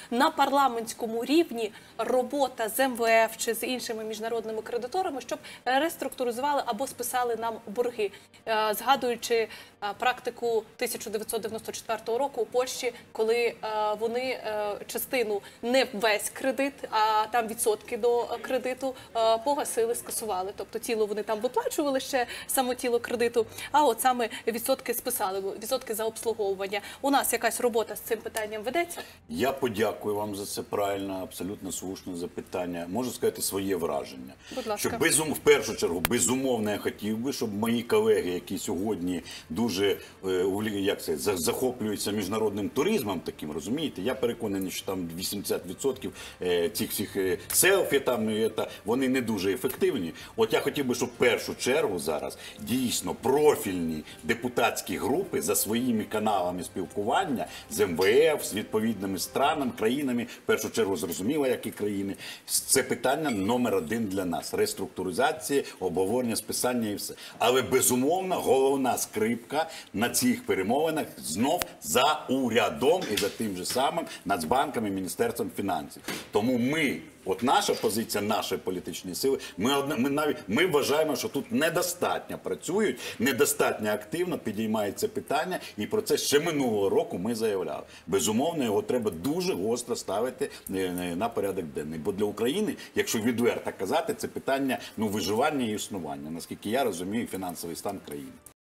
на парламентському рівні робота з МВФ чи з іншими міжнародними кредиторами, щоб реструктуризували або списали нам борги, згадуючи практику 1994 року у Польщі, коли вони частину, не весь кредит, а там відсотки до кредиту погасили, скасували. Тобто тіло вони там виплачували ще, само тіло кредиту, а от саме відсотки списали, відсотки за обслуговування. У нас якась робота з цим питанням ведеться? Я подякую вам за це правильне, абсолютно слушне запитання. Можу сказати своє враження. Будь ласка. Що в першу чергу, безумовно, я хотів би, щоб мої колеги, які сьогодні дуже захоплюються міжнародним туризмом таким, розумієте, я переконаний, що там 80% цих всіх селфі, вони не дуже ефективні. От я хотів би, щоб в першу чергу зараз дійсно профільні депутатські групи за своїми каналами спілкування з МВФ, з відповідними странами, країнами, в першу чергу зрозуміло, які країни, це питання номер один для нас. Реструктуризація, обговорення, списання і все. Але безумовно головна скрипка на цих перемовинах знов за урядом і за тим же самим Нацбанком і Міністерством фінансів. Тому от наша позиція, нашої політичної сили, ми вважаємо, що тут недостатньо працюють, недостатньо активно підіймається питання, і про це ще минулого року ми заявляли. Безумовно, його треба дуже гостро ставити на порядок денний. Бо для України, якщо відверто казати, це питання виживання і існування, наскільки я розумію, фінансовий стан країни.